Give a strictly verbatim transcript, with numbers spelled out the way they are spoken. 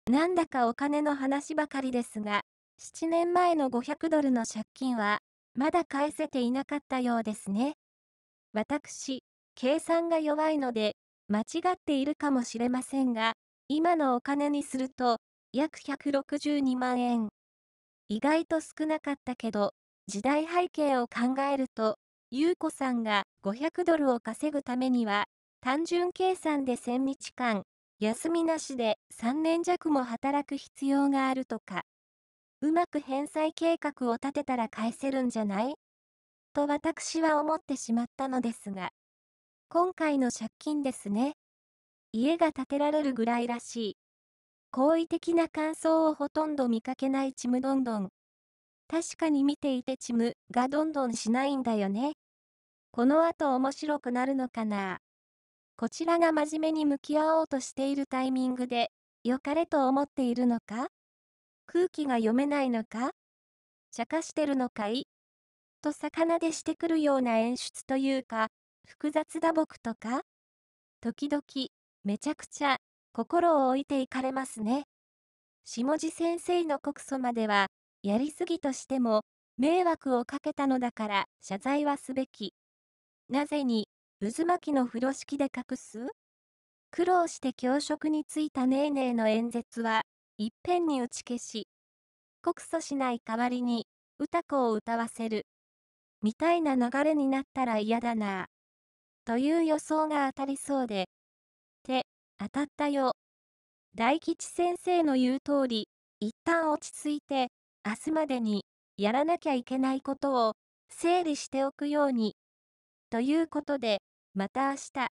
なんだかお金の話ばかりですが、ななねんまえのごひゃくドルの借金は、まだ返せていなかったようですね。私、計算が弱いので、間違っているかもしれませんが、今のお金にすると、約ひゃくろくじゅうにまんえん。意外と少なかったけど、時代背景を考えると、ゆうこさんがごひゃくドルを稼ぐためには、単純計算でせんにちかん、休みなしでさんねん弱も働く必要があるとか。うまく返済計画を立てたら返せるんじゃないと私は思ってしまったのですが。今回の借金ですね。家が建てられるぐらいらしい。好意的な感想をほとんど見かけないちむどんどん。確かに見ていてちむがどんどんしないんだよね。この後面白くなるのかな。こちらが真面目に向き合おうとしているタイミングで、良かれと思っているのか？空気が読めないのか？茶化してるのかい？と魚でしてくるような演出というか、複雑打撲とか？時々、めちゃくちゃ、心を置いていかれますね。下地先生の告訴までは、やりすぎとしても、迷惑をかけたのだから謝罪はすべき。なぜに、渦巻きの風呂敷で隠す？苦労して教職に就いたネーネーの演説は、いっぺんに打ち消し、告訴しない代わりに、歌子を歌わせる。みたいな流れになったら嫌だなぁ。という予想が当たりそうで。て、当たったよ。大吉先生の言う通り、一旦落ち着いて、明日までに、やらなきゃいけないことを、整理しておくように。ということで、また明日。